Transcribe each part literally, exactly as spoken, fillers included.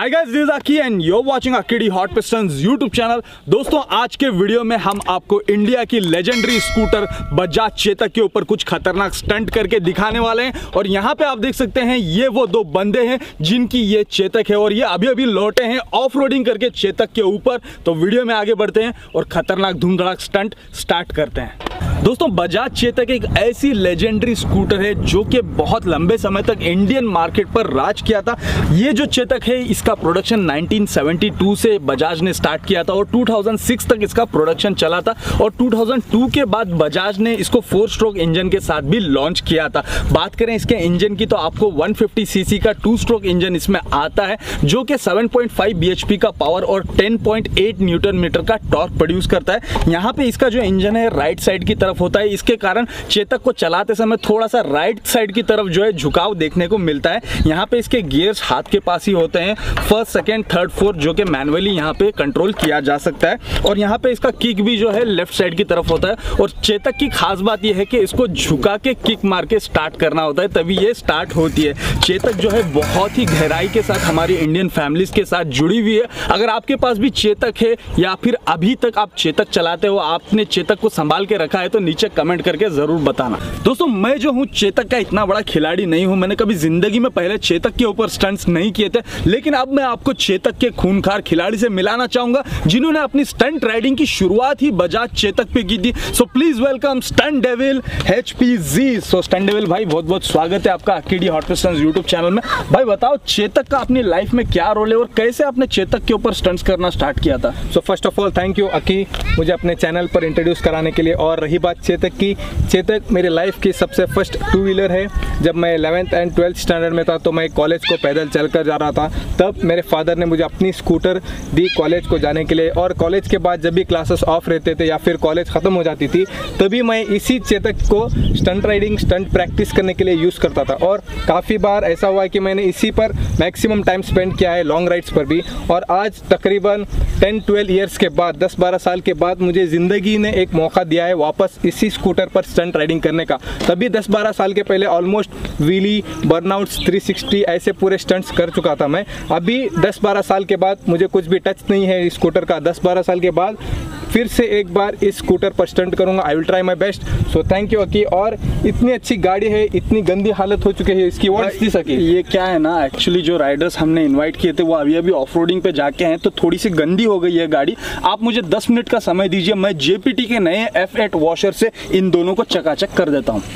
Hi guys, this is Aki and you are watching AKD hot pistons YouTube channel. दोस्तों, आज के video में हम आपको इंडिया की लेजेंडरी स्कूटर बजाज चेतक के ऊपर कुछ खतरनाक स्टंट करके दिखाने वाले हैं। और यहाँ पे आप देख सकते हैं, ये वो दो बंदे हैं जिनकी ये चेतक है और ये अभी अभी लौटे हैं ऑफ रोडिंग करके चेतक के ऊपर। तो वीडियो में आगे बढ़ते हैं और खतरनाक धूमधड़ाक स्टंट स्टार्ट करते हैं। दोस्तों, बजाज चेतक एक ऐसी लेजेंडरी स्कूटर है जो कि बहुत लंबे समय तक इंडियन मार्केट पर राज किया था। ये जो चेतक है, इसका प्रोडक्शन उन्नीस सौ बहत्तर से बजाज ने स्टार्ट किया था और दो हज़ार छह तक इसका प्रोडक्शन चला था। और दो हज़ार दो के बाद बजाज ने इसको फोर स्ट्रोक इंजन के साथ भी लॉन्च किया था। बात करें इसके इंजन की तो आपको एक सौ पचास सीसी का टू स्ट्रोक इंजन इसमें आता है जो कि सात पॉइंट पाँच बीएचपी का पावर और दस पॉइंट आठ न्यूटन मीटर का टॉर्क प्रोड्यूस करता है। यहाँ पे इसका जो इंजन है राइट साइड की तरफ होता है, इसके कारण चेतक को चलाते समय थोड़ा सा राइट साइड की तरफ जो है झुकाव देखने को मिलता है। यहाँ पे इसके गियर्स हाथ के पास ही होते हैं, फर्स्ट सेकंड थर्ड फोर्थ, जो कि मैनुअली यहाँ पे कंट्रोल किया जा सकता है। और यहाँ पे इसका किक भी जो है लेफ्ट साइड की तरफ होता है। और चेतक की खास बात यह है कि इसको झुका के किक मार के स्टार्ट करना होता है, तभी ये स्टार्ट होती है। चेतक जो है बहुत ही गहराई के साथ हमारी इंडियन फैमिलीज के साथ जुड़ी हुई है। अगर आपके पास भी चेतक है या फिर अभी तक आप चेतक चलाते हो, आपने चेतक को संभाल के रखा है, तो नीचे कमेंट करके जरूर बताना। दोस्तों, मैं जो हूँ चेतक का इतना बड़ा खिलाड़ी नहीं हूँ, मैंने कभी जिंदगी में पहले चेतक के ऊपर स्टंट्स नहीं किए थे, लेकिन अब मैं आपको चेतक के खूनखार खिलाड़ी से मिलाना चाहूंगा जिन्होंने अपनी स्टंट राइडिंग की शुरुआत ही बजाज चेतक पे की थी। So please welcome stunt devil H P ji. So stunt devil भाई, बहुत बहुत स्वागत है आपका AKD hot pistons YouTube channel में। भाई बताओ, चेतक का अपनी लाइफ में क्या रोल है और कैसे आपने चेतक के ऊपर स्टंट्स करना स्टार्ट किया था? So first of all thank you Aki, मुझे अपने चैनल पर इंट्रोड्यूस कराने के लिए। और रही बात चेतक की, चेतक मेरी लाइफ की सबसे फर्स्ट टू व्हीलर है। जब मैं इलेवेंथ एंड ट्वेल्थ स्टैंडर्ड में था तो मैं कॉलेज को पैदल चलकर जा रहा था, तब मेरे फादर ने मुझे अपनी स्कूटर दी कॉलेज को जाने के लिए। और कॉलेज के बाद जब भी क्लासेस ऑफ रहते थे या फिर कॉलेज ख़त्म हो जाती थी, तभी मैं इसी चेतक को स्टंट राइडिंग स्टंट प्रैक्टिस करने के लिए यूज़ करता था। और काफ़ी बार ऐसा हुआ है कि मैंने इसी पर मैक्सिमम टाइम स्पेंड किया है, लॉन्ग राइड्स पर भी। और आज तकरीबन टेन ट्वेल्व ईयर्स के बाद, दस बारह साल के बाद, मुझे ज़िंदगी ने एक मौका दिया है वापस इसी स्कूटर पर स्टंट राइडिंग करने का। तभी दस बारह साल के पहले almost wheelie, burnouts, three sixty ऐसे पूरे स्टंट्स कर चुका था मैं। अभी दस बारह साल के बाद मुझे कुछ भी टच नहीं है इस स्कूटर का। दस बारह साल के बाद फिर से एक बार इस स्कूटर पर स्टंट करूंगा। I will try my best. So thank you Aki. और इतनी अच्छी गाड़ी है, इतनी गंदी हालत हो चुकी है इसकी। What is this? ये क्या है ना, एक्चुअली जो राइडर्स हमने इनवाइट किए थे वो अभी अभी ऑफ रोडिंग पे जाके हैं, तो थोड़ी सी गंदी हो गई है गाड़ी। आप मुझे दस मिनट का समय दीजिए, मैं जेपीटी के नए एफ एट वॉशर से इन दोनों को चकाचक कर देता हूँ।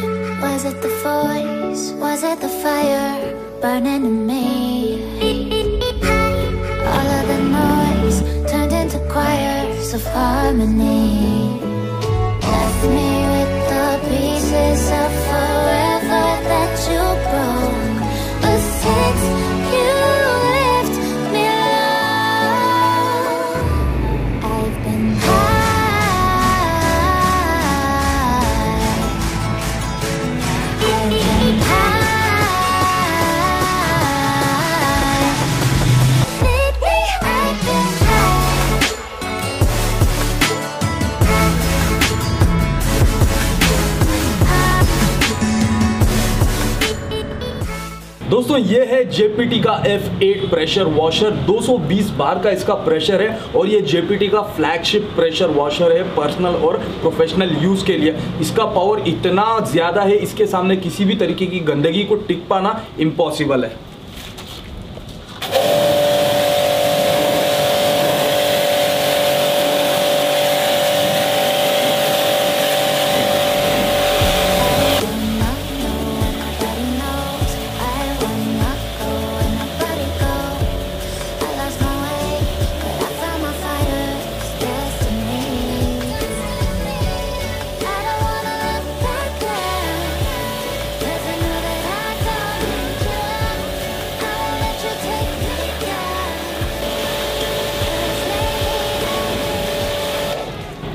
Of harmony left me with the pieces of forever that you broke, but since you left me alone, I've been high, I've been high. Lately I've been दोस्तों, ये है जेपीटी का एफ एट प्रेशर वॉशर। दो सौ बीस बार का इसका pressure है और ये जेपीटी का फ्लैगशिप प्रेशर वॉशर है पर्सनल और प्रोफेशनल यूज़ के लिए। इसका पावर इतना ज़्यादा है, इसके सामने किसी भी तरीके की गंदगी को टिक पाना इम्पॉसिबल है।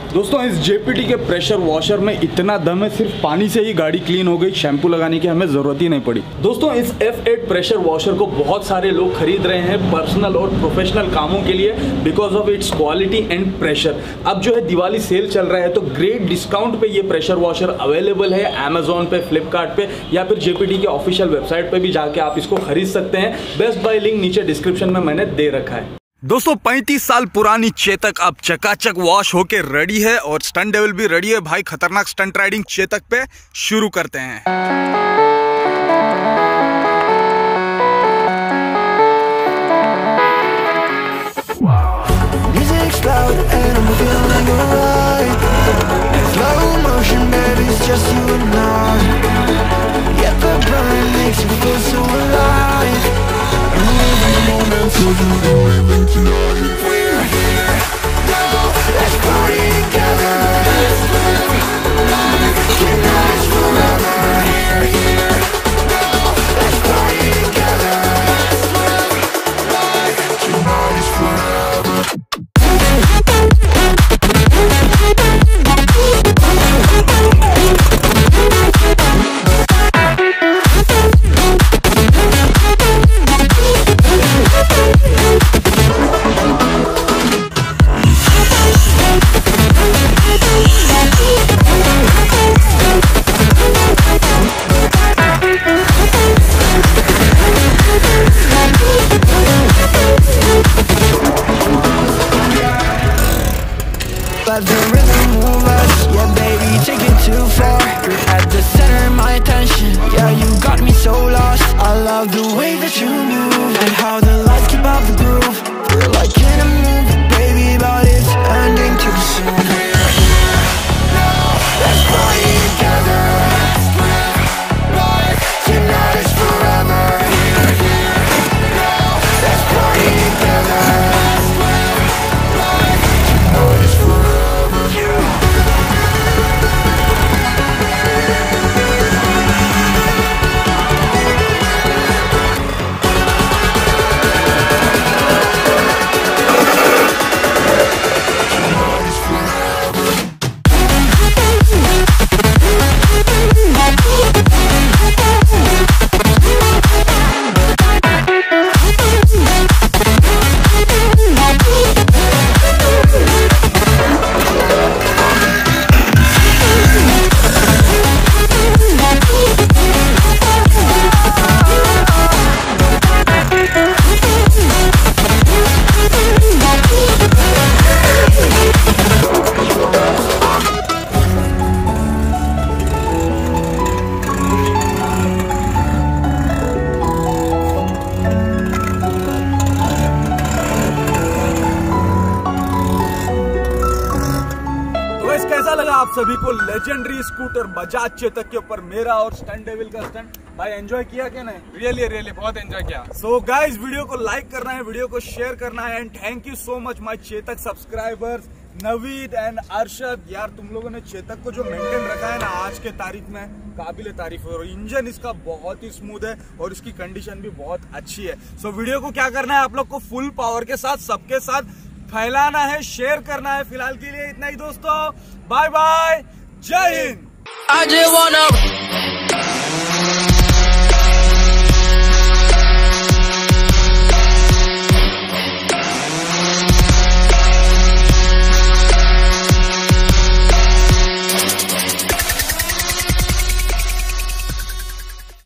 दोस्तों इस जेपीटी के प्रेशर वॉशर में इतना दम है, सिर्फ पानी से ही गाड़ी क्लीन हो गई, शैम्पू लगाने की हमें जरूरत ही नहीं पड़ी। दोस्तों इस एफ एट प्रेशर वॉशर को बहुत सारे लोग खरीद रहे हैं पर्सनल और प्रोफेशनल कामों के लिए because of its quality and pressure. अब जो है दिवाली सेल चल रहा है तो ग्रेट डिस्काउंट पे ये प्रेशर वॉशर अवेलेबल है अमेजोन पे, फ्लिपकार्ट पे या फिर जेपीटी के ऑफिशियल वेबसाइट पे भी जाके आप इसको खरीद सकते हैं। बेस्ट बाय लिंक नीचे डिस्क्रिप्शन में मैंने दे रखा है। दोस्तों पैंतीस साल पुरानी चेतक अब चकाचक वॉश होके रेडी है और स्टंट डेविल भी रेडी है। भाई खतरनाक स्टंट राइडिंग चेतक पे शुरू करते हैं। Let the rhythm move us, yeah baby, take it too far. You're at the center of my attention, yeah you got me so lost. I love the way that you move and how the lights keep up the groove. We're like in a movie, baby, but it's ending too soon. Let's party together. Tonight is forever. Let's party together. कैसा लगा आप सभी को legendary scooter Bajaj Chetak के ऊपर मेरा और stunt devil का स्टंट? भाई एंजॉय किया क्या नहीं? रियली रियली बहुत एंजॉय किया। सो गाइस वीडियो को लाइक करना है, वीडियो को शेयर करना है and thank you so much my Chetak subscribers Naveed and Arshad. यार तुम लोगों ने चेतक को जो मेंटेन रखा है ना आज के तारीख में, काबिल तारीफ है। और इंजन इसका बहुत ही स्मूथ है और इसकी कंडीशन भी बहुत अच्छी है। सो वीडियो को क्या करना है, आप लोग को फुल पावर के साथ सबके साथ फैलाना है, शेयर करना है। फिलहाल के लिए इतना ही दोस्तों, बाय बाय, जय हिंद।